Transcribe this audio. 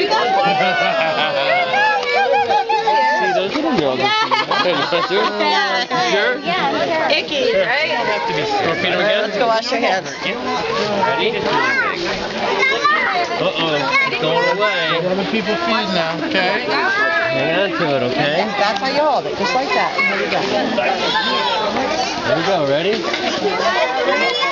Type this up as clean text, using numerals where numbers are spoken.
See, those little girls. Sure? Yeah. Icky, right? Have to be feet again. Let's go wash your hands. Ready? Uh-oh, it's going away. Other people feed now, okay? Hang on to it, okay? That's how you hold it, just like that. Here you go. There we go, ready?